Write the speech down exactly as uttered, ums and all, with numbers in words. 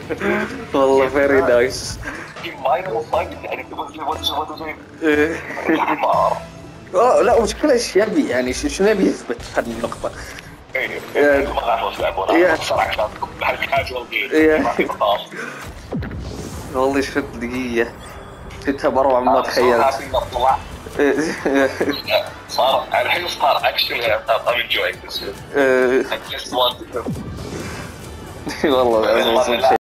والله فيري نايس. يعني حمار. اه لا، مشكلة ايش يبي يعني، ش- شنو يبي يثبت في هذه النقطة؟ يعني يا يا والله شفت دقيقة، شفتها بأروع مما تخيلت. صار الحين صار اكشلي I'm enjoying this. I just want to والله العظيم صدق شيء